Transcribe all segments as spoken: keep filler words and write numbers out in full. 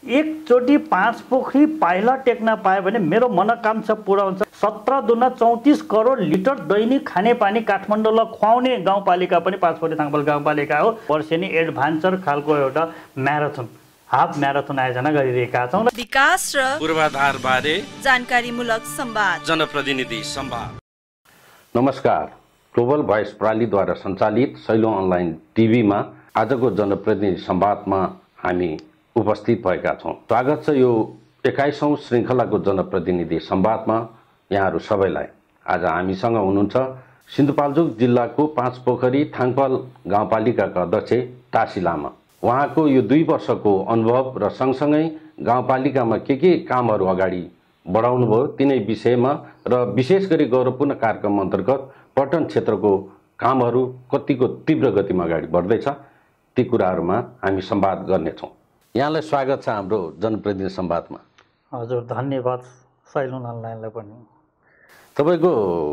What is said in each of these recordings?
एकचोटि पाँच पोखरी पाइला टेक्न पायो भने मेरो मनोकांक्षा पुरा हुन्छ। सत्र दुना चौतिस करोड लिटर दैनिक खानेपानी काठमाडौँलाई खुवाउने गाउँपालिका पनि पाँच पोखरी थाङपाल गाउँपालिका हो। वर्षेनी एडभान्चर खालको एउटा म्याराथन हाफ म्याराथन आयोजना गरिरहेका छौँ। विकास र पूर्वाधार बारे जानकारीमूलक संवाद, जनप्रतिनिधि संवाद। नमस्कार, ग्लोबल भोइस प्रणालीद्वारा सञ्चालित सैलो अनलाइन टिभीमा आजको जनप्रतिनिधि संवादमा हामी उपस्थित भएका छौँ। स्वागत छ यो एक्काइसौँ श्रृङ्खलाको जनप्रतिनिधि संवादमा यहाँहरू सबैलाई। आज हामीसँग हुनुहुन्छ सिन्धुपाल्चोक जिल्लाको पाँच पोखरी थाङपाल गाउँपालिकाका अध्यक्ष टासी लामा। उहाँको यो दुई वर्षको अनुभव र सँगसँगै गाउँपालिकामा के के कामहरू अगाडि बढाउनु भयो तिनै विषयमा र विशेष गरी गौरवपूर्ण कार्यक्रम अन्तर्गत पर्यटन क्षेत्रको कामहरू कतिको तीव्र गतिमा अगाडि बढ्दैछ ती कुराहरूमा हामी संवाद गर्नेछौँ। यहाँलाई स्वागत छ हाम्रो जनप्रतिनिधि संवादमा। हजुर, धन्यवाद सैलुन अनलाइनलाई पनि। तपाईँको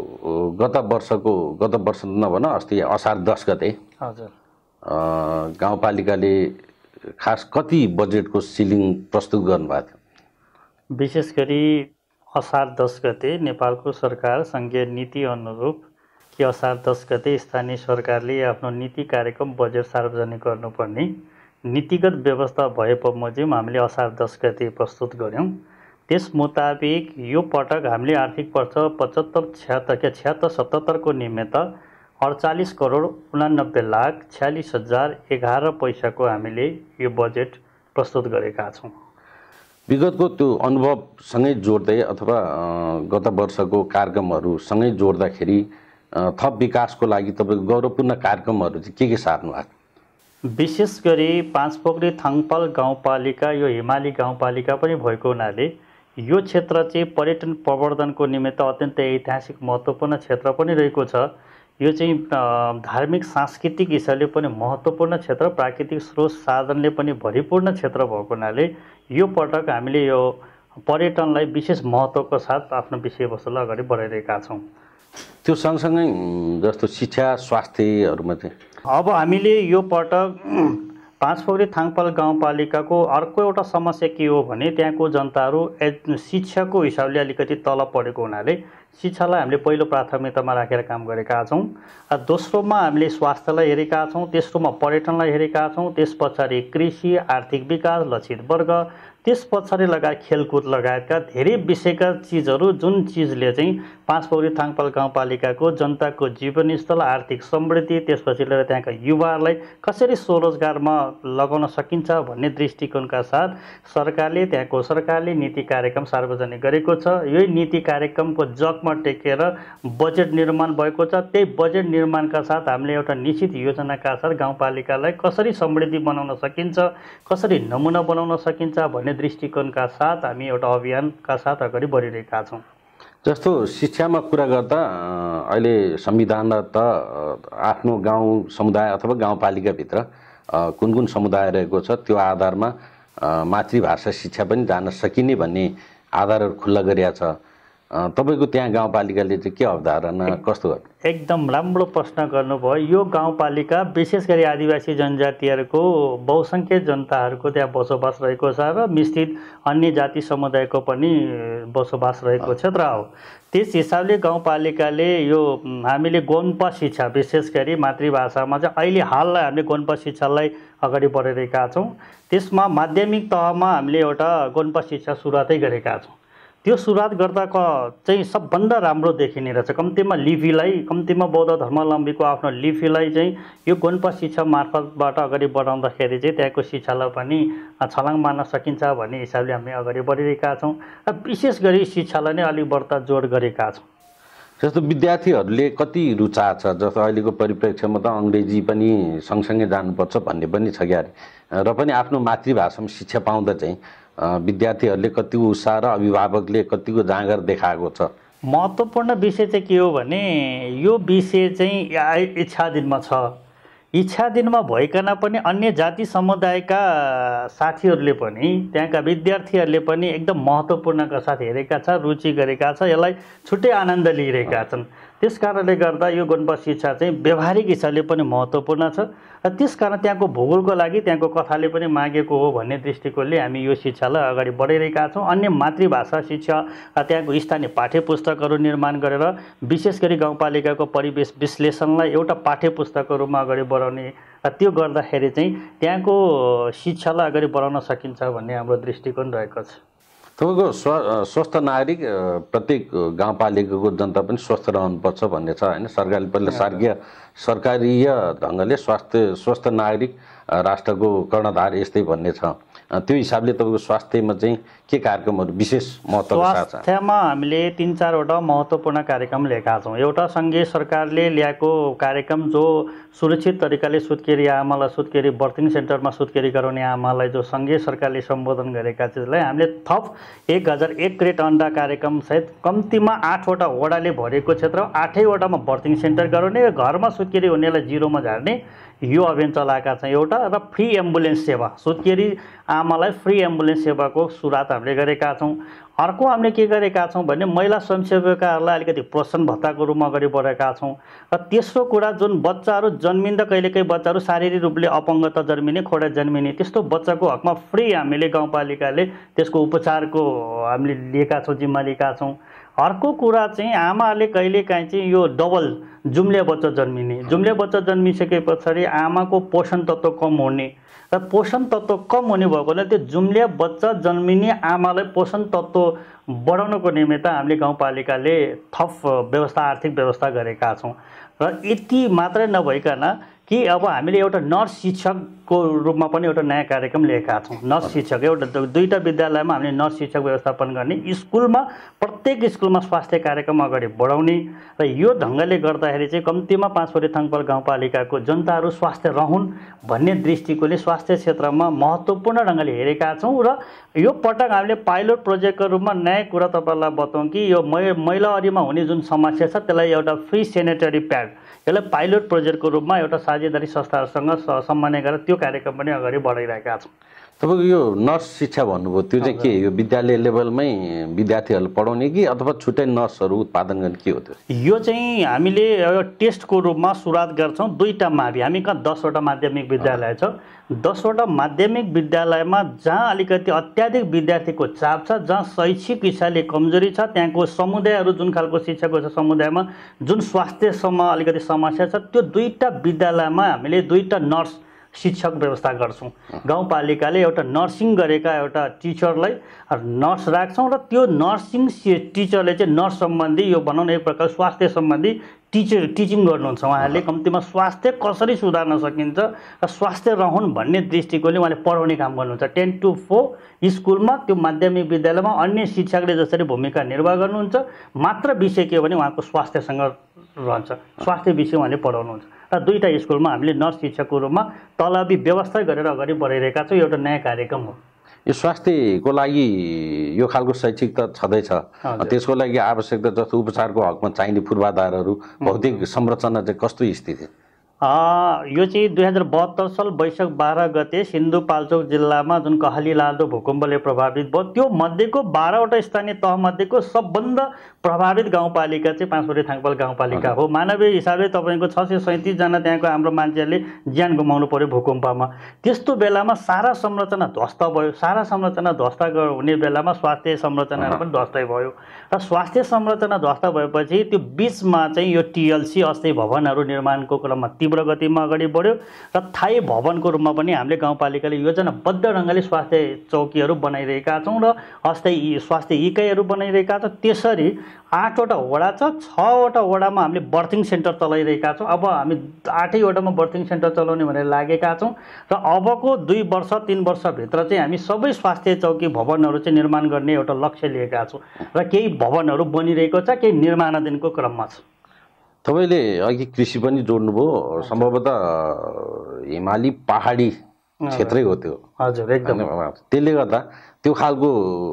गत वर्षको गत वर्ष नभन अस्ति असार दस गते हजुर गाउँपालिकाले खास कति बजेटको सिलिङ प्रस्तुत गर्नुभएको थियो? विशेष गरी असार दस गते नेपालको सरकार सङ्घीय नीति अनुरूप कि असार दस गते स्थानीय सरकारले आफ्नो नीति कार्यक्रम बजेट सार्वजनिक गर्नुपर्ने नीतिगत व्यवस्था भए बमोजिम हामीले असार दस गते प्रस्तुत गऱ्यौँ। त्यस मुताबिक यो पटक हामीले आर्थिक वर्ष पचहत्तर छ्यात्तर क्या छ्यात्तर सतहत्तरको निमित्त अडचालिस करोड उनानब्बे लाख छ्यालिस हजार एघार पैसाको हामीले यो बजेट प्रस्तुत गरेका छौँ। विगतको त्यो अनुभवसँगै जोड्दै अथवा गत वर्षको कार्यक्रमहरूसँगै जोड्दाखेरि थप विकासको लागि तपाईँको गौरवपूर्ण कार्यक्रमहरू चाहिँ के के सार्नु भएको? विशेष गरी पाँच पोखरी थाङपाल गाउँपालिका यो हिमाली गाउँपालिका पनि भएको हुनाले यो क्षेत्र चाहिँ पर्यटन प्रवर्धनको निमित्त अत्यन्त ऐतिहासिक महत्त्वपूर्ण क्षेत्र पनि रहेको छ। यो चाहिँ धार्मिक सांस्कृतिक हिसाबले पनि महत्त्वपूर्ण क्षेत्र, प्राकृतिक स्रोत साधनले पनि भरिपूर्ण क्षेत्र भएको हुनाले यो पटक हामीले यो पर्यटनलाई विशेष महत्त्वको साथ आफ्नो विषयवस्तुलाई अगाडि बढाइरहेका छौँ। त्यो सँगसँगै जस्तो शिक्षा स्वास्थ्यहरूमा चाहिँ अब हामीले यो पटक पाँच पोखरी थाङपाल गाउँपालिकाको अर्को एउटा समस्या के हो भने त्यहाँको जनताहरू शिक्षाको हिसाबले अलिकति तल परेको हुनाले शिक्षालाई हामीले पहिलो प्राथमिकतामा राखेर काम गरेका छौँ। दोस्रोमा हामीले स्वास्थ्यलाई हेरेका छौँ, तेस्रोमा पर्यटनलाई हेरेका छौँ, त्यस पछाडि कृषि, आर्थिक विकास, लक्षित वर्ग, त्यस पछाडि लगायत खेलकुद लगायतका धेरै विषयका चिजहरू जुन चिजले चाहिँ पाँच पोखरी थाङपाल गाउँपालिकाको जनताको जीवनस्थल, आर्थिक समृद्धि, त्यसपछि लिएर त्यहाँका युवाहरूलाई कसरी स्वरोजगारमा लगाउन सकिन्छ भन्ने दृष्टिकोणका साथ सरकारले त्यहाँको सरकारले नीति कार्यक्रम सार्वजनिक गरेको छ। यही नीति कार्यक्रमको जगमा टेकेर बजेट निर्माण भएको छ। त्यही बजेट निर्माणका साथ हामीले एउटा निश्चित योजनाका साथ गाउँपालिकालाई कसरी समृद्धि बनाउन सकिन्छ, कसरी नमुना बनाउन सकिन्छ भन्ने दृष्टिकोणका साथ हामी एउटा अभियानका साथ अगाडि बढिरहेका छौँ। जस्तो शिक्षामा कुरा गर्दा अहिले संविधान त आफ्नो गाउँ समुदाय अथवा गाउँपालिकाभित्र कुन कुन समुदाय रहेको छ त्यो आधारमा मातृभाषा शिक्षा पनि जान सकिने भन्ने आधारहरू खुल्ला गरिएको छ। तपाईँको त्यहाँ गाउँपालिकाले चाहिँ के अवधारणा कस्तो गर्नु? एकदम राम्रो प्रश्न गर्नुभयो। यो गाउँपालिका विशेष गरी आदिवासी जनजातिहरूको बहुसङ्ख्यक जनताहरूको त्यहाँ बसोबास रहेको छ र मिश्रित अन्य जाति समुदायको पनि बसोबास रहेको क्षेत्र हो। त्यस हिसाबले गाउँपालिकाले यो हामीले गोन्पा शिक्षा विशेष गरी मातृभाषामा चाहिँ अहिले हाललाई हामीले गोन्पा शिक्षालाई अगाडि बढाइरहेका छौँ। त्यसमा माध्यमिक तहमा हामीले एउटा गोन्पा शिक्षा सुरुवातै गरेका छौँ। त्यो सुरुवात गर्दाको चाहिँ सबभन्दा राम्रो देखिने रहेछ। कम्तीमा लिपिलाई कम्तीमा बौद्ध धर्मावलम्बीको आफ्नो लिपिलाई चाहिँ यो गोन्पा शिक्षा मार्फतबाट अगाडि बढाउँदाखेरि चाहिँ त्यहाँको शिक्षालाई पनि छलाङ मार्न सकिन्छ भन्ने हिसाबले हामी अगाडि बढिरहेका छौँ र विशेष गरी शिक्षालाई नै अलिक बढ्ता जोड गरेका छौँ। जस्तो विद्यार्थीहरूले कति रुचा छ, जस्तो अहिलेको परिप्रेक्ष्यमा त अङ्ग्रेजी पनि सँगसँगै जानुपर्छ भन्ने पनि छ क्यारे र पनि आफ्नो मातृभाषामा शिक्षा पाउँदा चाहिँ विद्यार्थीहरूले कतिको उत्साह र अभिभावकले कतिको जाँगर देखाएको छ? महत्त्वपूर्ण विषय चाहिँ के हो भने यो विषय चाहिँ इच्छा दिनमा छ। इच्छा दिनमा भइकन पनि अन्य जाति समुदायका साथीहरूले पनि त्यहाँका विद्यार्थीहरूले पनि एकदम महत्त्वपूर्णका साथ हेरेका छ, रुचि गरेका छ, यसलाई छुट्टै आनन्द लिइरहेका छन्। त्यस कारणले गर्दा यो गुणवत्ता शिक्षा चाहिँ व्यवहारिक हिसाबले पनि महत्त्वपूर्ण छ र त्यसकारण त्यहाँको भूगोलको लागि त्यहाँको कथाले पनि मागेको हो भन्ने दृष्टिकोणले हामी यो शिक्षालाई अगाडि बढाइरहेका छौँ। अन्य मातृभाषा शिक्षा त्यहाँको स्थानीय पाठ्य पुस्तकहरू निर्माण गरेर विशेष गरी गाउँपालिकाको परिवेश विश्लेषणलाई एउटा पाठ्य पुस्तकको रूपमा अगाडि बढाउने, त्यो गर्दाखेरि चाहिँ त्यहाँको शिक्षालाई अगाडि बढाउन सकिन्छ भन्ने हाम्रो दृष्टिकोण रहेको छ। तपाईँको स्व स्वस्थ नागरिक प्रत्येक गाउँपालिकाको जनता पनि स्वस्थ रहनुपर्छ भन्ने छ होइन। सरकारले पहिला सरकीय सरकारीय ढङ्गले स्वास्थ्य स्वस्थ नागरिक राष्ट्रको कर्णधार यस्तै भन्ने छ। त्यो हिसाबले तपाईँको स्वास्थ्यमा चाहिँ के कार्यक्रमहरू विशेष महत्त्वका साथ छ? स्वास्थ्यमा हामीले तिन चारवटा महत्त्वपूर्ण कार्यक्रम लिएका छौँ। एउटा सङ्घीय सरकारले ल्याएको कार्यक्रम जो सुरक्षित तरिकाले सुत्केरी आमालाई सुत्केरी बर्थिङ सेन्टरमा सुत्केरी गराउने आमालाई जो सङ्घीय सरकारले सम्बोधन गरेका चिजलाई हामीले थप एक हजार एक क्रेट अन्डा कार्यक्रम सहित कम्तीमा आठवटा वडाले भरेको क्षेत्र आठैवटामा बर्थिङ सेन्टर गराउने, घरमा सुत्केरी हुनेलाई जिरोमा झार्ने यो अभियान चलाएका छौँ। एउटा र फ्री एम्बुलेन्स सेवा, सुत्केरी आमालाई फ्री एम्बुलेन्स सेवाको सुरुवात हामीले गरेका छौँ। अर्को हामीले के गरेका छौँ भने महिला स्वयंसेविकाहरूलाई अलिकति प्रोत्साहन भत्ताको रूपमा अगाडि बढेका छौँ। र तेस्रो कुरा जुन बच्चाहरू जन्मिँदा कहिलेकाहीँ बच्चाहरू शारीरिक रूपले अपङ्गता जन्मिने, खोडा जन्मिने त्यस्तो बच्चाको हकमा फ्री हामीले गाउँपालिकाले त्यसको उपचारको हामीले लिएका छौँ, जिम्मा लिएका छौँ। अर्को कुरा चाहिँ आमाले कहिलेकाहीँ चाहिँ यो डबल जुम्ले बच्चा जन्मिने, जुम्ले बच्चा जन्मिसके पछाडि आमाको पोषण तत्त्व कम हुने र पोषण तत्त्व कम हुने भएकोले त्यो जुम्ले बच्चा जन्मिने आमालाई पोषण तत्त्व बढाउनको निमित्त हामीले गाउँपालिकाले थप व्यवस्था आर्थिक व्यवस्था गरेका छौँ। र यति मात्रै नभइकन कि अब हामीले एउटा नर्स शिक्षकको रूपमा पनि एउटा नयाँ कार्यक्रम लिएका छौँ। नर्स शिक्षक एउटा दुईवटा विद्यालयमा हामीले नर्स शिक्षक व्यवस्थापन गर्ने, स्कुलमा प्रत्येक स्कुलमा स्वास्थ्य कार्यक्रम अगाडि बढाउने र यो ढङ्गले गर्दाखेरि चाहिँ कम्तीमा पाँचपोखरी थाङपाल गाउँपालिकाको जनताहरू स्वास्थ्य रहन् भन्ने दृष्टिकोणले स्वास्थ्य क्षेत्रमा महत्त्वपूर्ण ढङ्गले हेरेका छौँ। र यो पटक हामीले पाइलट प्रोजेक्टको रूपमा नयाँ कुरा तपाईँलाई बताउँ कि यो महिलाहरूमा हुने जुन समस्या छ त्यसलाई एउटा फ्री सेनिटरी प्याड, यसलाई पाइलट प्रोजेक्टको रूपमा एउटा साझेदारी संस्थाहरूसँग समन्वय गरेर त्यो कार्यक्रम पनि अगाडि बढाइरहेका छौँ। तपाईँको यो नर्स शिक्षा भन्नुभयो, त्यो चाहिँ के यो विद्यालय लेभलमै विद्यार्थीहरूले पढाउने कि अथवा छुट्टै नर्सहरू उत्पादन गर्ने के हो त्यो? यो चाहिँ हामीले एउटा टेस्टको रूपमा सुरुवात गर्छौँ। दुईवटा मावि, हामी कहाँ दसवटा माध्यमिक विद्यालय छ, दसवटा माध्यमिक विद्यालयमा जहाँ अलिकति अत्याधिक विद्यार्थीको चाप छ, जहाँ शैक्षिक हिसाबले कमजोरी छ, त्यहाँको समुदायहरू जुन खालको शिक्षाको छ समुदायमा जुन स्वास्थ्यसम्म अलिकति समस्या छ, त्यो दुईवटा विद्यालयमा हामीले दुईवटा नर्स शिक्षक व्यवस्था गर्छौँ। गाउँपालिकाले एउटा नर्सिङ गरेका एउटा टिचरलाई नर्स राख्छौँ र त्यो नर्सिङ टिचरले चाहिँ नर्स सम्बन्धी यो भनौँ न एक प्रकार स्वास्थ्य सम्बन्धी टिचर टिचिङ गर्नुहुन्छ। उहाँहरूले कम्तीमा स्वास्थ्य कसरी सुधार्न सकिन्छ र स्वास्थ्य रहन् भन्ने दृष्टिकोणले उहाँले पढाउने काम गर्नुहुन्छ। टेन टु फोर स्कुलमा त्यो माध्यमिक विद्यालयमा अन्य शिक्षकले जसरी भूमिका निर्वाह गर्नुहुन्छ, मात्र विषय के हो भने उहाँको स्वास्थ्यसँग रहन्छ, स्वास्थ्य विषय उहाँले पढाउनुहुन्छ। र दुईवटा स्कुलमा हामीले नर्स शिक्षकको रूपमा तलबी व्यवस्था गरेर अगाडि बढाइरहेका छौँ। एउटा नयाँ कार्यक्रम हो यो। स्वास्थ्यको लागि यो खालको शैक्षिक त छँदैछ, त्यसको लागि आवश्यकता जस्तो उपचारको हकमा चाहिने पूर्वाधारहरू भौतिक संरचना चाहिँ कस्तो स्थिति? यो चाहिँ दुई हजार बहत्तर साल वैशाख बाह्र गते सिन्धुपाल्चोक जिल्लामा जुन कहाली लादो भूकम्पले प्रभावित भयो, त्यो मध्येको बाह्रवटा स्थानीय तहमध्येको सबभन्दा प्रभावित गाउँपालिका चाहिँ पाँचपोखरी थाङपाल गाउँपालिका हो। मानवीय हिसाबले तपाईँको छ सय सैँतिसजना त्यहाँको हाम्रो मान्छेहरूले ज्यान गुमाउनु पर्यो भूकम्पमा। त्यस्तो बेलामा सारा संरचना ध्वस्त भयो। सारा संरचना ध्वस्त हुने बेलामा स्वास्थ्य संरचनाहरू पनि ध्वस्तै भयो र स्वास्थ्य संरचना ध्वस्त भएपछि त्यो बिचमा चाहिँ यो टिएलसी अस्थायी भवनहरू निर्माणको क्रममा तीव्र गतिमा अगाडि बढ्यो र स्थायी भवनको रूपमा पनि हामीले गाउँपालिकाले योजनाबद्ध ढङ्गले स्वास्थ्य चौकीहरू बनाइरहेका छौँ र अस्थायी स्वास्थ्य इकाइहरू बनाइरहेका छौँ। त्यसरी आठवटा वडा छ, छवटा वडामा हामीले बर्थिङ सेन्टर चलाइरहेका छौँ। अब हामी आठैवटामा बर्थिङ सेन्टर चलाउने भनेर लागेका छौँ र अबको दुई वर्ष तिन वर्षभित्र चाहिँ हामी सबै स्वास्थ्य चौकी भवनहरू चाहिँ निर्माण गर्ने एउटा लक्ष्य लिएका छौँ र केही भवनहरू बनिरहेको छ, केही निर्माणाधीनको क्रममा छ। तपाईँले अघि कृषि पनि जोड्नुभयो, सम्भवतः हिमाली पहाडी क्षेत्रै हो त्यो। हजुर, एकदम। त्यसले गर्दा त्यो खालको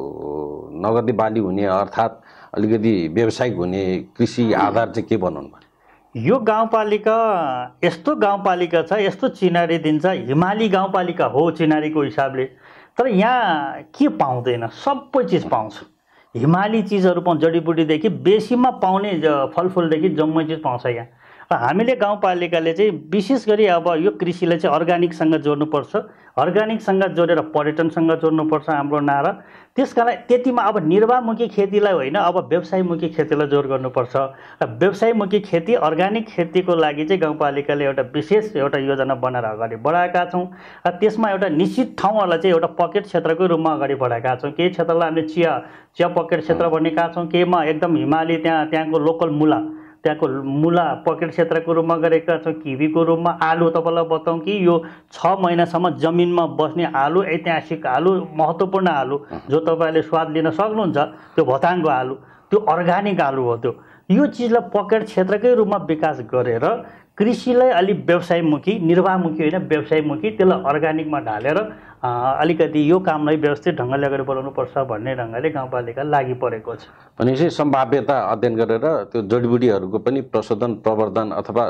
नगदी बाली हुने अर्थात् अलिकति व्यावसायिक हुने कृषि आधार चाहिँ के बनाउनु भयो? यो गाउँपालिका यस्तो गाउँपालिका छ, यस्तो चिनारी दिन्छ, हिमाली गाउँपालिका हो चिनारीको हिसाबले, तर यहाँ के पाउँदैन, सबै चिज पाउँछ। हिमाली चिजहरू पाउँ, जडीबुटीदेखि बेसीमा पाउने फलफुलदेखि जम्मै चिज पाउँछ यहाँ। र हामीले गाउँपालिकाले चाहिँ विशेष गरी अब यो कृषिलाई चाहिँ अर्ग्यानिकसँग जोड्नुपर्छ, अर्ग्यानिकसँग जोडेर पर्यटनसँग जोड्नुपर्छ हाम्रो नारा। त्यसकारण त्यतिमा अब निर्वाहमुखी खेतीलाई होइन, अब व्यवसायमुखी खेतीलाई जोड गर्नुपर्छ। र व्यवसायमुखी खेती, अर्ग्यानिक खेतीको लागि चाहिँ गाउँपालिकाले एउटा विशेष एउटा योजना बनाएर अगाडि बढाएका छौँ। र त्यसमा एउटा निश्चित ठाउँहरूलाई चाहिँ एउटा पकेट क्षेत्रको रूपमा अगाडि बढाएका छौँ। केही क्षेत्रलाई हामीले चिया चिया पकेट क्षेत्र भनेका छौँ, केहीमा एकदम हिमाली त्यहाँ त्यहाँको लोकल मुला त्यहाँको मुला पकेट क्षेत्रको रूपमा गरेका छौँ, किवीको रूपमा। आलु तपाईँलाई बताउँ कि यो छ महिनासम्म जमिनमा बस्ने आलु, ऐतिहासिक आलु, महत्त्वपूर्ण आलु जो तपाईँले स्वाद लिन सक्नुहुन्छ, त्यो भोटाङको आलु, त्यो अर्ग्यानिक आलु हो। त्यो यो चिजलाई पकेट क्षेत्रकै रूपमा विकास गरेर कृषिलाई अलि व्यवसायमुखी, निर्वाहमुखी होइन व्यवसायमुखी, त्यसलाई अर्ग्यानिकमा ढालेर अलिकति यो कामलाई व्यवस्थित ढङ्गले अगाडि बढाउनुपर्छ भन्ने ढङ्गले गाउँपालिका लागि परेको छ। भनेपछि सम्भाव्यता अध्ययन गरेर त्यो जडीबुटीहरूको पनि प्रशोधन, प्रवर्धन अथवा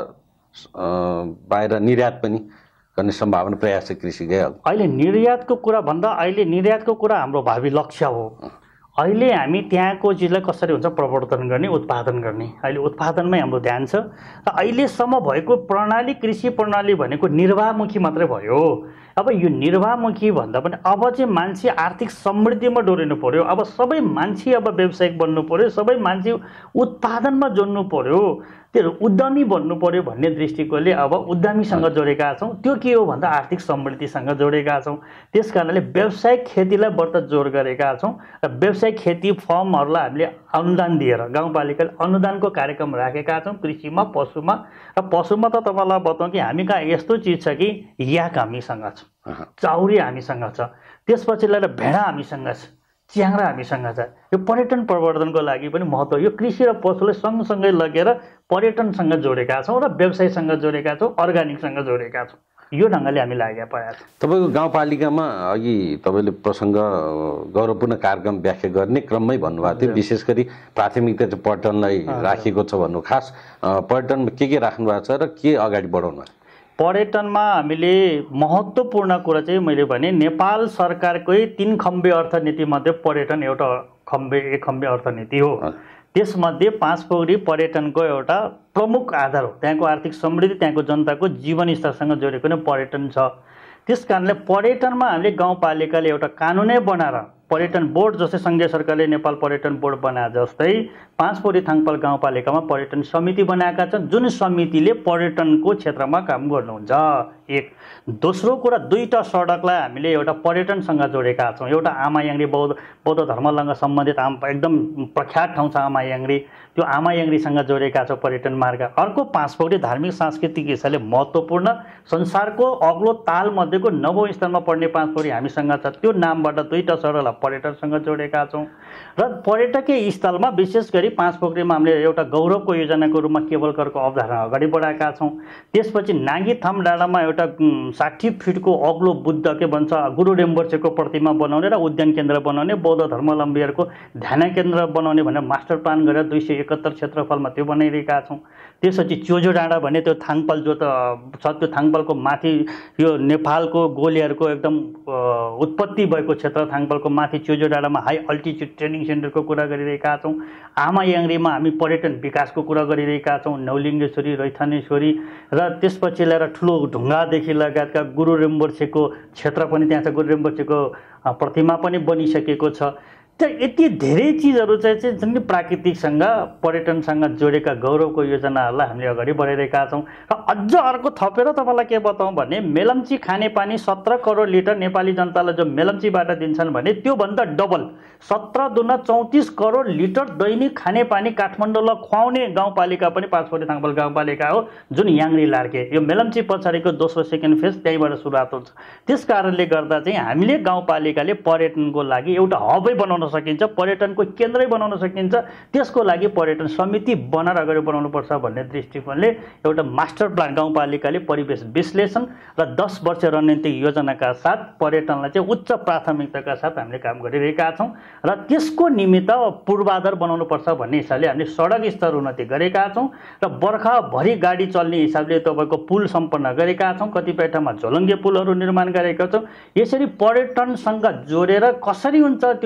बाहिर निर्यात पनि गर्ने सम्भावना प्रयास चाहिँ कृषिकै हो। अहिले निर्यातको कुरा भन्दा अहिले निर्यातको कुरा हाम्रो भावी लक्ष्य हो। अहिले हामी त्यहाँको चिजलाई कसरी हुन्छ प्रवर्धन गर्ने, उत्पादन गर्ने, अहिले उत्पादनमै हाम्रो ध्यान छ। र अहिलेसम्म भएको प्रणाली, कृषि प्रणाली भनेको निर्वाहमुखी मात्रै भयो। अब यो निर्वाहमुखी भन्दा पनि अब चाहिँ मान्छे आर्थिक समृद्धिमा डोरिनु पर्यो। अब सबै मान्छे अब व्यावसायिक बन्नु पर्यो, सबै मान्छे उत्पादनमा जोड्नु पर्यो, त्यो उद्यमी बन्नु पर्यो भन्ने दृष्टिकोणले अब उद्यमीसँग जोडेका छौँ। त्यो के हो भन्दा आर्थिक समृद्धिसँग जोडेका छौँ। त्यस कारणले व्यावसायिक खेतीलाई बढ्ता जोड गरेका छौँ। र व्यावसायिक खेती फर्महरूलाई हामीले अनुदान दिएर गाउँपालिकाले अनुदानको कार्यक्रम राखेका छौँ कृषिमा, पशुमा। र पशुमा त तपाईँलाई बताउँ कि हामी कहाँ यस्तो चिज छ कि याक हामीसँग छ, चाउरी हामीसँग छ, त्यसपछि लिएर भेडा हामीसँग छ, च्याङ्रा हामीसँग छ। यो पर्यटन प्रवर्धनको लागि पनि महत्त्व, यो कृषि र पशुलाई सँगसँगै लगेर पर्यटनसँग जोडेका छौँ र व्यवसायसँग जोडेका छौँ, अर्ग्यानिकसँग जोडेका छौँ। यो ढङ्गले हामी लागेका परेका छौँ। तपाईँको गाउँपालिकामा अघि तपाईँले प्रसङ्ग गौरवपूर्ण कार्यक्रम व्याख्या गर्ने क्रममै भन्नुभएको थियो, विशेष गरी प्राथमिकता चाहिँ पर्यटनलाई राखिएको छ भन्नु। खास पर्यटनमा के के राख्नु भएको छ र के अगाडि बढाउनु? पर्यटनमा हामीले महत्त्वपूर्ण कुरा चाहिँ मैले भने नेपाल सरकारकै तीन खम्बे अर्थनीतिमध्ये पर्यटन एउटा खम्बे एक खम्बे अर्थनीति हो। त्यसमध्ये पाँच पोखरी पर्यटनको एउटा प्रमुख आधार हो। त्यहाँको आर्थिक समृद्धि, त्यहाँको जनताको जीवनस्तरसँग जोडेको नै पर्यटन छ। त्यस कारणले पर्यटनमा हामीले गाउँपालिकाले एउटा कानुनै बनाएर पर्यटन बोर्ड, जस्तै सङ्घीय सरकारले नेपाल पर्यटन बोर्ड बनाए जस्तै पाँच पोखरी थाङपाल गाउँपालिकामा पर्यटन समिति बनाएका छन्, जुन समितिले पर्यटनको क्षेत्रमा काम गर्नुहुन्छ। एक दोस्रो कुरा, दुईवटा सडकलाई हामीले एउटा पर्यटनसँग जोडेका छौँ। एउटा आमायाङ्ग्री बौद्ध बौद्ध धर्मसँग सम्बन्धित आम एकदम प्रख्यात ठाउँ छ आमायाङ्ग्री, त्यो आमायाङ्ग्रीसँग जोडेका छौँ पर्यटन मार्ग। अर्को पाँच पोखरी धार्मिक सांस्कृतिक हिसाबले महत्त्वपूर्ण, संसारको अग्लो तालमध्येको नवौँ स्थानमा पर्ने पाँच पोखरी हामीसँग छ। त्यो नामबाट दुईवटा सडकलाई पर्यटनसँग जोडेका छौँ। र पर्यटकीय स्थलमा विशेष गरी पाँच पोखरीमा हामीले एउटा गौरवको योजनाको रूपमा केबल करको अवधारणा अगाडि बढाएका छौँ। त्यसपछि नाङ्गीथाम डाँडामा एउटा साठी फिटको अग्लो बुद्ध के भन्छ गुरु रेम्बोर्चेको प्रतिमा बनाउने र उद्यान केन्द्र बनाउने, बौद्ध धर्मावलम्बीहरूको ध्यान केन्द्र बनाउने भनेर मास्टर प्लान गरेर दुई सय एकहत्तर क्षेत्रफलमा त्यो बनाइरहेका छौँ। त्यसपछि चोजो डाँडा भने त्यो थाङपाल जो त छ, त्यो थाङपालको माथि यो नेपालको गोलेहरूको एकदम उत्पत्ति भएको क्षेत्र थाङपालको माथि चोजो डाँडामा हाई अल्टिच्युड ट्रेनिङ सेन्टरको कुरा गरिरहेका छौँ। आमायाङ्ग्रीमा हामी पर्यटन विकासको कुरा गरिरहेका छौँ, नौलिङ्गेश्वरी, रैथानेश्वरी र त्यसपछि ल्याएर ठुलो ढुङ्गादेखि लगायतका गुरु रेम्बोर्चेको क्षेत्र पनि त्यहाँ छ, गुरु रेम्बोर्चेको प्रतिमा पनि बनिसकेको छ। त यति धेरै चिजहरू चाहिँ चाहिँ जुन प्राकृतिकसँग पर्यटनसँग जोडेका गौरवको योजनाहरूलाई हामीले अगाडि बढाइरहेका छौँ। र अझ अर्को थपेर तपाईँलाई के बताउँ भने मेलम्ची खानेपानी सत्र करोड लिटर नेपाली जनतालाई जो मेलम्चीबाट दिन्छन् भने त्योभन्दा डबल सत्र दुना चौतिस करोड लिटर दैनिक खानेपानी काठमाडौँलाई खुवाउने गाउँपालिका पनि पाँच पोखरी थाङपाल गाउँपालिका हो, जुन याङ्ग्री लार्के। यो मेलम्ची पछाडिको दोस्रो सेकेन्ड फेज त्यहीँबाट सुरुवात हुन्छ। त्यस कारणले गर्दा चाहिँ हामीले गाउँपालिकाले पर्यटनको लागि एउटा हबै बनाउन सकिन्छ, पर्यटनको केन्द्रै बनाउन सकिन्छ। त्यसको लागि पर्यटन समिति बनाएर अगाडि बढाउनुपर्छ भन्ने दृष्टिकोणले एउटा मास्टर प्लान गाउँपालिकाले परिवेश विश्लेषण र दस वर्ष रणनीतिक योजनाका साथ पर्यटनलाई चाहिँ उच्च प्राथमिकताका साथ हामीले काम गरिरहेका छौँ। र त्यसको निमित्त पूर्वाधार बनाउनुपर्छ भन्ने हिसाबले हामीले सडक स्तर उन्नति गरेका छौँ र बर्खाभरि गाडी चल्ने हिसाबले तपाईँको पुल सम्पन्न गरेका छौँ। कतिपय ठाउँमा झोलङ्गे पुलहरू निर्माण गरेका छौँ। यसरी पर्यटनसँग जोडेर कसरी हुन्छ त्यो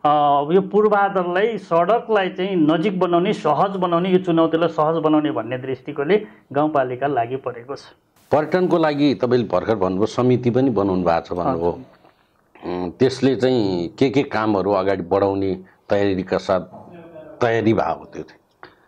यो पूर्वाधारलाई सडकलाई चाहिँ नजिक बनाउने सहज बनाउने यो चुनौतीलाई सहज बनाउने भन्ने दृष्टिकोले गाउँपालिका लागि परेको छ। पर्यटनको लागि तपाईँले भर्खर भन्नुभयो समिति पनि बनाउनु भएको छ भन्नुभयो, त्यसले चाहिँ के के कामहरू अगाडि बढाउने तयारीका साथ तयारी भएको त्यो चाहिँ?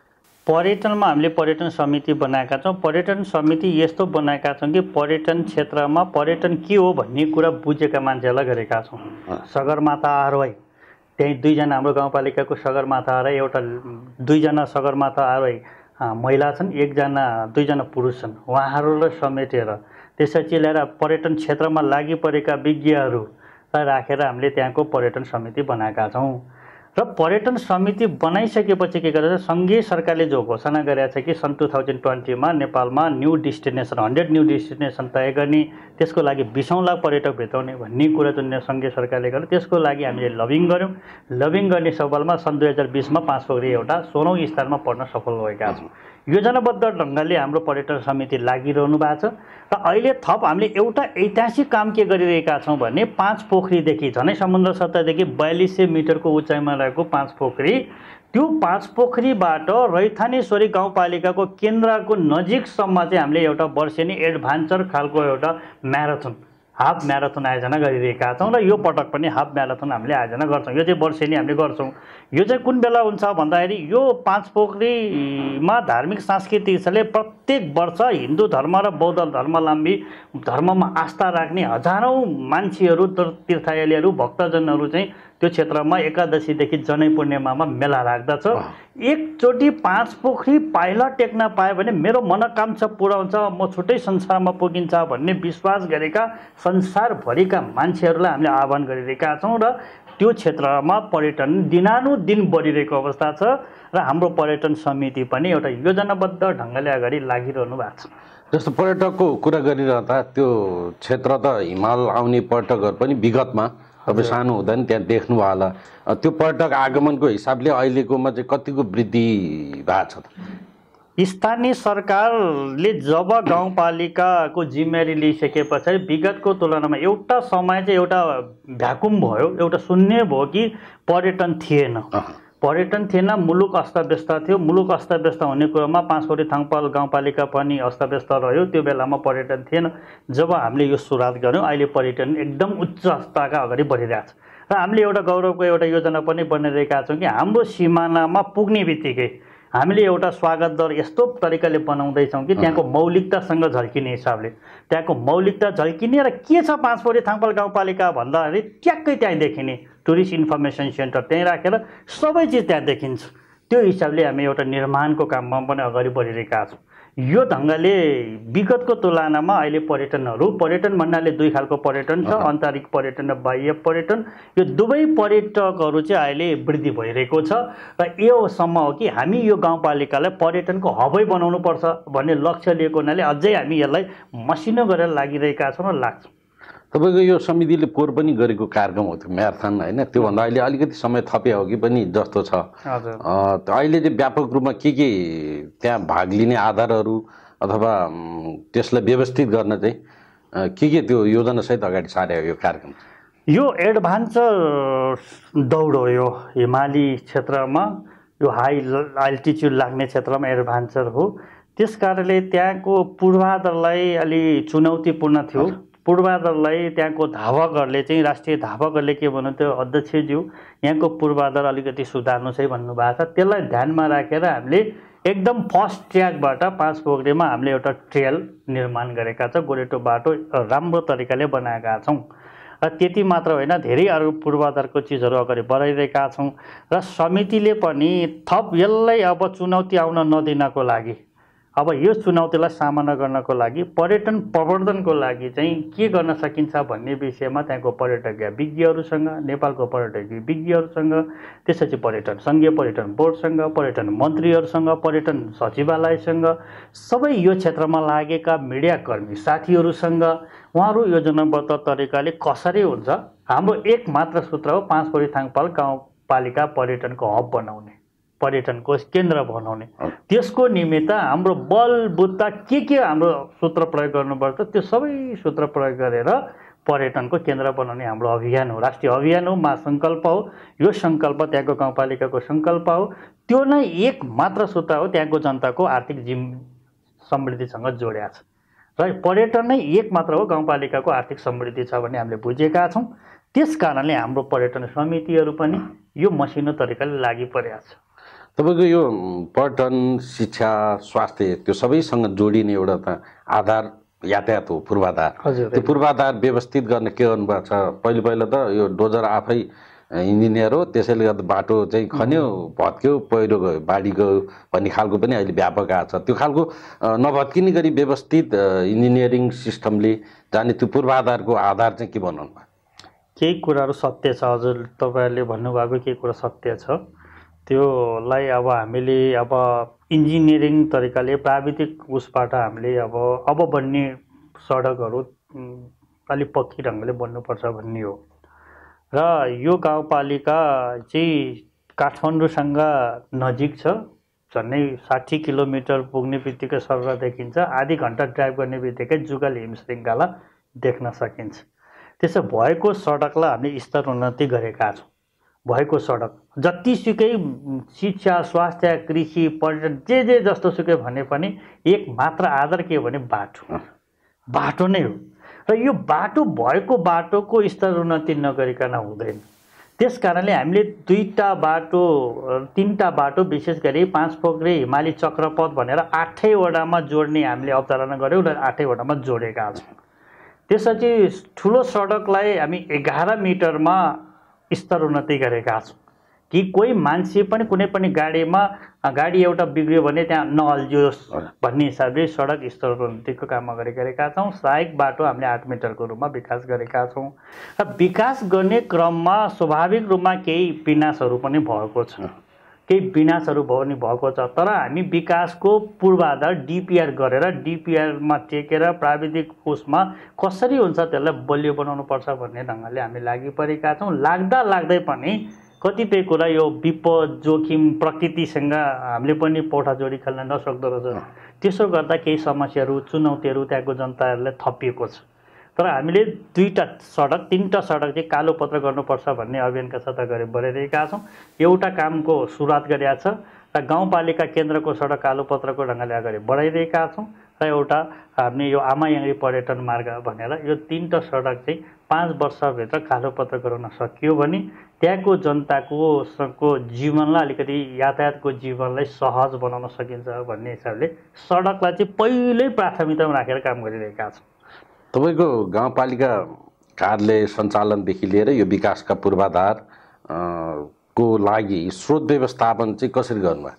पर्यटनमा हामीले पर्यटन समिति बनाएका छौँ। पर्यटन समिति यस्तो बनाएका छौँ कि पर्यटन क्षेत्रमा पर्यटन के हो भन्ने कुरा बुझेका मान्छेहरूलाई गरेका छौँ। सगरमाथा आरोही त्यही दुईजना हाम्रो गाउँपालिकाको सगरमाथा आरोही एउटा दुईजना सगरमाथा आरोही महिला छन्, एकजना दुईजना पुरुष छन्। उहाँहरूलाई समेटेर त्यसपछि ल्याएर पर्यटन क्षेत्रमा लागि परेका विज्ञहरूलाई राखेर हामीले त्यहाँको पर्यटन समिति बनाएका छौँ। र पर्यटन समिति बनाइसकेपछि के गरेर सङ्घीय सरकारले जो घोषणा गरेको छ कि सन् टु थाउजन्ड ट्वेन्टीमा नेपालमा new destination hundred new destination तय गर्ने, त्यसको लागि बिसौँ लाख पर्यटक भेटाउने भन्ने कुरा जुन सङ्घीय सरकारले गर्यो त्यसको लागि हामीले लबिङ गऱ्यौँ। लबिङ गर्ने सफलमा सन् दुई हजार बिसमा पाँच पोखरी एउटा सोह्रौँ स्थानमा पर्न सफल भएका छौँ। योजनाबद्ध ढङ्गले हाम्रो पर्यटन समिति लागिरहनु भएको छ। र अहिले थप हामीले एउटा ऐतिहासिक काम के गरिरहेका छौँ भने पाँच पोखरीदेखि झनै समुद्र सतहदेखि बयालिस सय मिटरको उचाइमा रहेको पाँच पोखरी, त्यो पाँच पोखरीबाट रैथानेश्वरी गाउँपालिकाको केन्द्रको नजिकसम्म चाहिँ हामीले एउटा वर्षेनी एडभान्चर खालको एउटा म्याराथन हाफ म्याराथन आयोजना गरिरहेका छौँ। र यो पटक पनि हाफ म्याराथन हामीले आयोजना गर्छौँ। यो चाहिँ वर्षेनी हामीले गर्छौँ। यो चाहिँ कुन बेला हुन्छ भन्दाखेरि यो पाँच पोखरीमा धार्मिक सांस्कृतिक स्थलले प्रत्येक वर्ष हिन्दू धर्म र बौद्ध धर्मावलम्बी धर्ममा आस्था राख्ने हजारौँ मान्छेहरू तीर्थयात्रीहरू भक्तजनहरू चाहिँ त्यो क्षेत्रमा एकादशीदेखि जनै पूर्णिमामा मेला राख्दछ। एकचोटि पाँच पोखरी पाइला टेक्न पायो भने मेरो मनोकांक्षा पुरा हुन्छ, म छुट्टै संसारमा पुगिन्छ भन्ने विश्वास गरेका संसारभरिका मान्छेहरूलाई हामीले आह्वान गरिरहेका छौँ। र त्यो क्षेत्रमा पर्यटन दिनानुदिन बढिरहेको अवस्था छ र हाम्रो पर्यटन समिति पनि एउटा योजनाबद्ध ढङ्गले अगाडि लागिरहनु भएको छ। जस्तो पर्यटकको कुरा गरिरहँदा त्यो क्षेत्र त हिमाल आउने पर्यटकहरू पनि विगतमा तपाईँ सानो हुँदा नि त्यहाँ देख्नु होला, त्यो पर्यटक आगमनको हिसाबले अहिलेकोमा चाहिँ कतिको वृद्धि भएको छ त? स्थानीय सरकारले जब गाउँपालिकाको जिम्मेवारी लिइसके पछाडि विगतको तुलनामा एउटा समय चाहिँ एउटा भ्याकुम भयो, एउटा शून्य भयो कि पर्यटन थिएन। पर्यटन थिएन, मुलुक अस्तव्यस्त थियो। मुलुक अस्तव्यस्त हुने कुरामा पाँच पोखरी थाङपाल गाउँपालिका पनि अस्तव्यस्त रह्यो। त्यो बेलामा पर्यटन थिएन। जब हामीले यो सुरुवात गऱ्यौँ अहिले पर्यटन एकदम उच्च स्तरका अगाडि बढिरहेको छ। र हामीले एउटा गौरवको एउटा योजना पनि बनाइरहेका छौँ कि हाम्रो सिमानामा पुग्ने बित्तिकै हामीले एउटा स्वागत दर यस्तो तरिकाले बनाउँदैछौँ कि त्यहाँको मौलिकतासँग झल्किने हिसाबले त्यहाँको मौलिकता झल्किने र के छ पाँच पोखरी थाङपाल गाउँपालिका भन्दाखेरि ट्याक्कै त्यहाँ देखिने टुरिस्ट इन्फर्मेसन सेन्टर त्यहीँ राखेर सबै चिज त्यहाँ देखिन्छ। त्यो हिसाबले हामी एउटा निर्माणको काममा पनि अगाडि बढिरहेका छौँ। यो ढङ्गले विगतको तुलनामा अहिले पर्यटनहरू पर्यटन भन्नाले दुई खालको पर्यटन छ, आन्तरिक पर्यटन र बाह्य पर्यटन। यो दुवै पर्यटकहरू चाहिँ अहिले वृद्धि भइरहेको छ र योसम्म हो कि हामी यो गाउँपालिकालाई पर्यटनको हबै बनाउनुपर्छ भन्ने लक्ष्य लिएको हुनाले अझै हामी यसलाई मसिनो गरेर लागिरहेका छौँ र लाग्छौँ। तपाईँको यो समितिले पोहोर पनि गरेको कार्यक्रम हो त्यो म्याराथन होइन, त्योभन्दा अहिले अलिकति समय थपे हो कि पनि जस्तो छ। अहिले चाहिँ व्यापक रूपमा के के त्यहाँ भाग लिने आधारहरू अथवा त्यसलाई व्यवस्थित गर्न चाहिँ के के त्यो योजनासहित अगाडि सारे हो यो कार्यक्रम? यो एडभान्चर दौड हो। यो हिमाली क्षेत्रमा यो हाई अल्टिच्युड लाग्ने क्षेत्रमा एडभान्चर हो। त्यस कारणले त्यहाँको पूर्वाधारलाई अलि चुनौतीपूर्ण थियो। पूर्वाधारलाई त्यहाँको धावकहरूले चाहिँ राष्ट्रिय धावकहरूले के भन्नुहुन्थ्यो, अध्यक्षज्यू यहाँको पूर्वाधार अलिकति सुधार्नु चाहिँ भन्नुभएको छ। त्यसलाई ध्यानमा राखेर हामीले एकदम फर्स्ट ट्र्याकबाट पाँच पोखरीमा हामीले एउटा ट्रेल निर्माण गरेका छौँ। गोरेटो बाटो राम्रो तरिकाले बनाएका छौँ। र त्यति मात्र होइन, धेरै अरू पूर्वाधारको चिजहरू अगाडि बढाइरहेका छौँ। र समितिले पनि थप यसलाई अब चुनौती आउन नदिनको लागि अब यो चुनौतीलाई सामना गर्नको लागि पर्यटन प्रवर्धनको लागि चाहिँ के गर्न सकिन्छ भन्ने विषयमा त्यहाँको पर्यटकीय विज्ञहरूसँग, नेपालको पर्यटकीय विज्ञहरूसँग, त्यसपछि पर्यटन सङ्घीय पर्यटन बोर्डसँग, पर्यटन मन्त्रीहरूसँग, पर्यटन सचिवालयसँग, सबै यो क्षेत्रमा लागेका मिडियाकर्मी साथीहरूसँग उहाँहरू योजनाबद्ध तरिकाले कसरी हुन्छ हाम्रो एक मात्र सूत्र हो पाँच पोखरी थाङपाल गाउँपालिका पर्यटनको हब बनाउने, पर्यटनको केन्द्र बनाउने। त्यसको निमित्त हाम्रो बलबुद्धा के के हाम्रो सूत्र प्रयोग गर्नुपर्छ त्यो सबै सूत्र प्रयोग गरेर पर्यटनको केन्द्र बनाउने हाम्रो अभियान हो, राष्ट्रिय अभियान हो, महासङ्कल्प हो। यो सङ्कल्प त्यहाँको गाउँपालिकाको सङ्कल्प हो। त्यो नै एक मात्र सूत्र हो त्यहाँको जनताको आर्थिक जिम समृद्धिसँग जोडिया छ र पर्यटन नै एक मात्र हो गाउँपालिकाको आर्थिक समृद्धि छ भन्ने हामीले बुझेका छौँ। त्यस कारणले हाम्रो पर्यटन समितिहरू पनि यो मसिनो तरिकाले लागि परेका छ। तपाईँको यो पर्यटन, शिक्षा, स्वास्थ्य त्यो सबैसँग जोडिने एउटा त आधार यातायात हो, पूर्वाधार। त्यो पूर्वाधार व्यवस्थित गर्न के गर्नुभएको छ? पहिलो पहिला त यो डोजर आफै इन्जिनियर हो, त्यसैले गर्दा बाटो चाहिँ खन्यो, भत्क्यो, पहिरो गयो, बाढी गयो भन्ने खालको पनि अहिले व्यापक आएको छ। त्यो खालको नभत्किने गरी व्यवस्थित इन्जिनियरिङ सिस्टमले जाने त्यो पूर्वाधारको आधार चाहिँ के बनाउनु भयो? केही कुराहरू सत्य छ, हजुर तपाईँहरूले भन्नुभएको केही कुरा सत्य छ। त्योलाई अब हामीले अब इन्जिनियरिङ तरिकाले प्राविधिक उसबाट हामीले अब अब बन्ने सडकहरू अलिक पक्की ढङ्गले बन्नुपर्छ भन्ने हो। र यो गाउँपालिका चाहिँ काठमाडौँसँग नजिक छ, झन्डै साठी किलोमिटर पुग्ने बित्तिकै सरर देखिन्छ, आधी घन्टा ड्राइभ गर्ने बित्तिकै जुगाली हिमशृङ्खला देख्न सकिन्छ। त्यसो भएको सडकलाई हामीले स्तर उन्नति गरेका छौँ। भएको सडक जतिसुकै शिक्षा, स्वास्थ्य, कृषि, पर्यटन जे जे जस्तो सुकै भने पनि एक मात्र आधार के हो भने बाटो बाटो नै हो। र यो बाटो भएको बाटोको स्तर उन्नति नगरिकन हुँदैन। त्यस कारणले हामीले दुईटा बाटो, तीनटा बाटो, विशेष गरी पाँच पोखरी हिमाली चक्रपथ भनेर आठैवटामा जोड्ने हामीले अवधारणा गऱ्यौँ र आठैवटामा जोडेका छौँ। त्यसपछि ठुलो सडकलाई हामी एघार मिटरमा स्तर उन्नति गरेका छौँ कि कोही मान्छे पनि कुनै पनि गाडीमा गाडी एउटा बिग्रियो भने त्यहाँ नअल्झियोस् भन्ने हिसाबले सडक स्तर उन्नतिको काम गरेका छौँ। सहायक बाटो हामीले आठ मिटरको रूपमा विकास गरेका छौँ। र विकास गर्ने क्रममा स्वाभाविक रूपमा केही विनाशहरू पनि भएको छ, केही विनाशहरू पनि भएको छ। तर हामी विकासको पूर्वाधार डिपिआर गरेर डिपिआरमा टेकेर प्राविधिक उसमा कसरी हुन्छ त्यसलाई बलियो बनाउनुपर्छ भन्ने ढङ्गले हामी लागि परेका छौँ। लाग्दा लाग्दै पनि कतिपय कुरा यो विपद, जोखिम, प्रकृतिसँग हामीले पनि पौठाजोडी खेल्न नसक्दो रहेछ। त्यसो गर्दा केही समस्याहरू, चुनौतीहरू त्यहाँको जनताहरूलाई थपिएको छ। तर हामीले दुईटा सडक, तीनटा सडक चाहिँ कालोपत्र गर्नुपर्छ भन्ने अभियानका साथ अगाडि बढाइरहेका छौँ। एउटा कामको सुरुवात गरेका छ र गाउँपालिका केन्द्रको सडक कालोपत्रको ढङ्गले अगाडि बढाइरहेका छौँ। र एउटा हामीले यो आमायाङ्ग्री पर्यटन मार्ग भनेर यो तीनटा सडक चाहिँ पाँच वर्षभित्र कालोपत्र गराउन सकियो भने त्यहाँको जनताको को जीवनलाई अलिकति यातायातको जीवनलाई सहज बनाउन सकिन्छ भन्ने हिसाबले सडकलाई चाहिँ पहिल्यै प्राथमिकतामा राखेर काम गरिरहेका छौँ। तपाईँको गाउँपालिका कार्यालय सञ्चालनदेखि लिएर यो विकासका पूर्वाधार को लागि स्रोत व्यवस्थापन चाहिँ कसरी गर्नुभयो?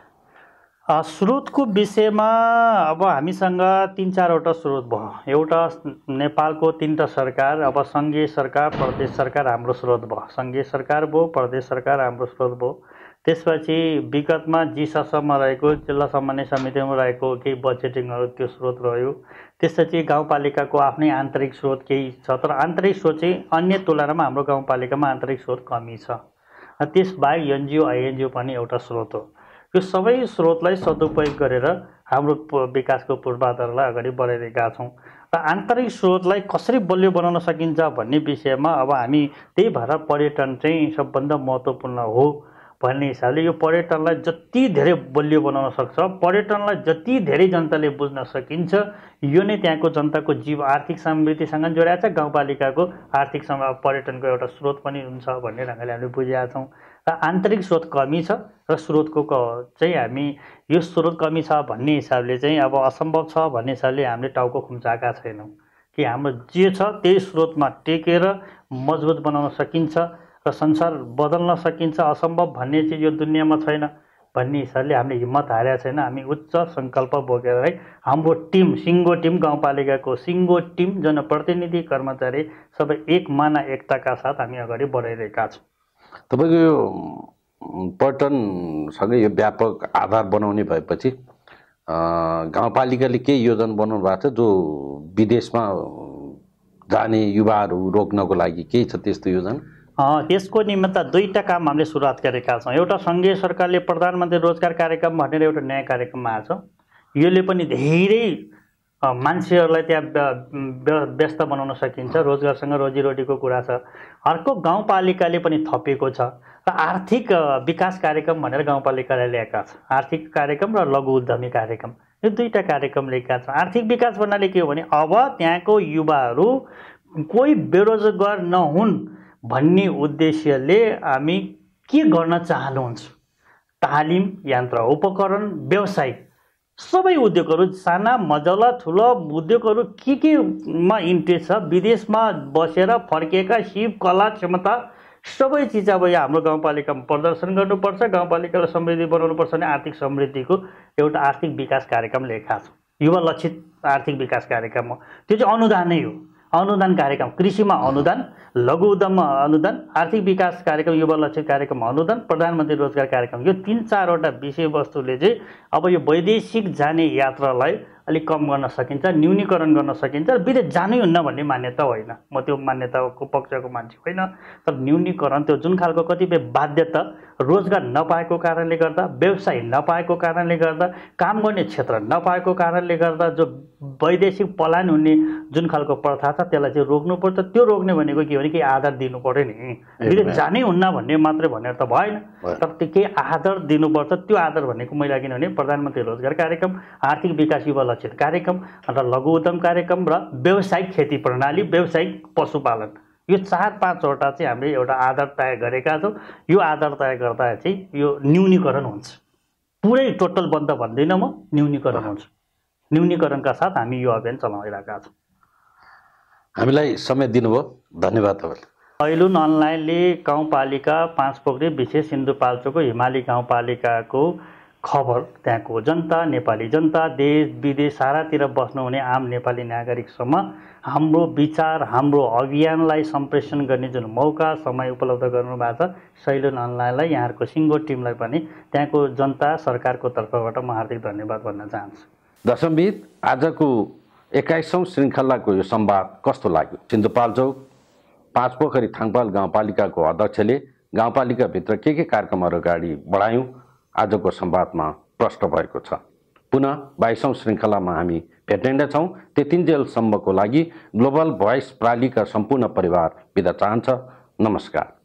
स्रोतको विषयमा अब हामीसँग तीन चारवटा स्रोत भयो। एउटा नेपालको तीनटा सरकार, अब सङ्घीय सरकार, प्रदेश सरकार, हाम्रो स्रोत भयो। सङ्घीय सरकार भयो, प्रदेश सरकार, हाम्रो स्रोत भयो। त्यसपछि विगतमा जिसासम्म रहेको, जिल्ला समन्वय समितिमा रहेको केही बजेटिङहरू त्यो स्रोत रह्यो। त्यसपछि गाउँपालिकाको आफ्नै आन्तरिक स्रोत केही छ, तर आन्तरिक स्रोत चाहिँ अन्य तुलनामा हाम्रो गाउँपालिकामा आन्तरिक स्रोत कमी छ। त्यसबाहेक एनजिओ, आइएनजिओ पनि एउटा स्रोत हो। यो सबै स्रोतलाई सदुपयोग गरेर हाम्रो विकासको पूर्वाधारलाई अगाडि बढाइरहेका छौँ। र आन्तरिक स्रोतलाई कसरी बलियो बनाउन सकिन्छ भन्ने विषयमा अब हामी त्यही भएर पर्यटन चाहिँ सबभन्दा महत्त्वपूर्ण हो भन्ने हिसाबले यो पर्यटनलाई जति धेरै बलियो बनाउन सक्छ, पर्यटनलाई जति धेरै जनताले बुझ्न सकिन्छ, यो नै त्यहाँको जनताको जीव आर्थिक समृद्धिसँग जोडिएको छ। गाउँपालिकाको आर्थिक सम पर्यटनको एउटा स्रोत पनि हुन्छ भन्ने ढङ्गले हामीले बुझेका छौँ। र आन्तरिक स्रोत कमी छ र स्रोतको चाहिँ हामी यो स्रोत कमी छ भन्ने हिसाबले चाहिँ अब असम्भव छ भन्ने हिसाबले हामीले टाउको खुम्चाएका छैनौँ कि हाम्रो जे छ त्यही स्रोतमा टेकेर मजबुत बनाउन सकिन्छ र संसार बदल्न सकिन्छ। असम्भव भन्ने चाहिँ यो दुनियाँमा छैन भन्ने हिसाबले हामीले हिम्मत हारेका छैन। हामी उच्च सङ्कल्प बोकेर है हाम्रो टिम, सिङ्गो टिम, गाउँपालिकाको सिङ्गो टिम, जनप्रतिनिधि, कर्मचारी सबै एक माना एकताका साथ हामी अगाडि बढाइरहेका छौँ। तपाईँको यो पर्यटनसँगै यो व्यापक आधार बनाउने भएपछि गाउँपालिकाले केही योजना बनाउनु भएको छ जो विदेशमा जाने युवाहरू रोक्नको लागि केही छ त्यस्तो योजना? त्यसको निमित्त दुईटा काम हामीले सुरुवात गरेका छौँ। एउटा सङ्घीय सरकारले प्रधानमन्त्री रोजगार कार्यक्रम भनेर एउटा नयाँ कार्यक्रम आएको छ। यसले पनि धेरै मान्छेहरूलाई त्यहाँ व्यस्त बनाउन सकिन्छ। रोजगारसँग रोजीरोटीको कुरा छ। अर्को गाउँपालिकाले पनि थपेको छ र आर्थिक विकास कार्यक्रम भनेर गाउँपालिकाले ल्याएका छ। आर्थिक कार्यक्रम र लघु उद्यमी कार्यक्रम, यो दुईटा कार्यक्रम ल्याएका छन्। आर्थिक विकास भन्नाले के हो भने अब त्यहाँको युवाहरू कोही बेरोजगार नहुन् भन्ने उद्देश्यले हामी के गर्न चाहनुहुन्छ, तालिम, यन्त्र उपकरण, व्यवसाय, सबै उद्योगहरू, साना मझौला ठुलो उद्योगहरू के केमा इन्ट्रेस्ट छ, विदेशमा बसेर फर्किएका सिप कला क्षमता सबै चिज अब यहाँ हाम्रो गाउँपालिकामा प्रदर्शन गर्नुपर्छ। गाउँपालिकालाई समृद्धि बनाउनुपर्छ भने आर्थिक समृद्धिको एउटा आर्थिक विकास कार्यक्रम लेखा छ। युवा लक्षित आर्थिक विकास कार्यक्रम हो, त्यो चाहिँ अनुदानै हो। अनुदान कार्यक्रम, कृषिमा अनुदान, लघु उद्यममा अनुदान, आर्थिक विकास कार्यक्रम, युवा लक्षित कार्यक्रम अनुदान, प्रधानमन्त्री रोजगार कार्यक्रम, यो तीन चारवटा विषयवस्तुले चाहिँ अब यो वैदेशिक जाने यात्रालाई अलिक कम गर्न सकिन्छ, न्यूनीकरण गर्न सकिन्छ। विदेश जानै हुन्न भन्ने मान्यता होइन, म त्यो मान्यताको पक्षको मान्छे होइन। तर न्यूनीकरण, त्यो जुन खालको कतिपय बाध्यता, रोजगार नपाएको कारणले गर्दा, व्यवसाय नपाएको कारणले गर्दा, काम गर्ने क्षेत्र नपाएको कारणले गर्दा जो वैदेशिक पलायन हुने जुन खालको प्रथा छ त्यसलाई चाहिँ रोक्नुपर्छ। त्यो रोक्ने भनेको के भने केही आधार दिनु पर्यो नि। विदेश जानै हुन्न भन्ने मात्रै भनेर त भएन, तर त्यो केही आधार दिनुपर्छ। त्यो आधार भनेको मैले किनभने प्रधानमन्त्री रोजगार कार्यक्रम, आर्थिक विकास युवा लक्षित कार्यक्रम र लघु उद्यम कार्यक्रम र व्यावसायिक खेती प्रणाली, व्यावसायिक पशुपालन, यो चार पाँचवटा चाहिँ हामीले एउटा आधार तय गरेका छौँ। यो आधार तय गर्दा चाहिँ यो न्यूनीकरण हुन्छ। पुरै टोटल बन्द भन्दिनँ म, न्यूनीकरण हुन्छ। न्यूनीकरणका साथ हामी यो अभियान चलाइरहेका छौँ। हामीलाई समय दिनुभयो, धन्यवाद तपाईँले। सैलुन अनलाइनले गाउँपालिका पाँचपोखरी विशेष सिन्धुपाल्चोकको हिमाली गाउँपालिकाको खबर, त्यहाँको जनता, नेपाली जनता, देश विदेश सारातिर बस्नुहुने आम नेपाली नागरिकसम्म हाम्रो विचार, हाम्रो अभियानलाई सम्प्रेषण गर्ने जुन मौका समय उपलब्ध गर्नु भएको छ, सैलुन अनलाइनलाई, यहाँहरूको सिङ्गो टिमलाई पनि, त्यहाँको जनता सरकारको तर्फबाट म हार्दिक धन्यवाद भन्न चाहन्छु। दर्शकबिद, आजको एक्काइसौँ श्रृङ्खलाको यो संवाद कस्तो लाग्यो? सिन्धुपाल्चोक पाँचपोखरी थाङपाल गाउँपालिकाको अध्यक्षले गाउँपालिकाभित्र के के कार्यक्रमहरू अगाडि बढायौँ, आजको संवादमा प्रष्ट भएको छ। पुनः बाइसौँ श्रृङ्खलामा हामी भेट्ने नै छौँ। त्यतिन्जेलसम्मको लागि ग्लोबल भोइस प्रालीका सम्पूर्ण परिवार बिदा चाहन्छ। नमस्कार।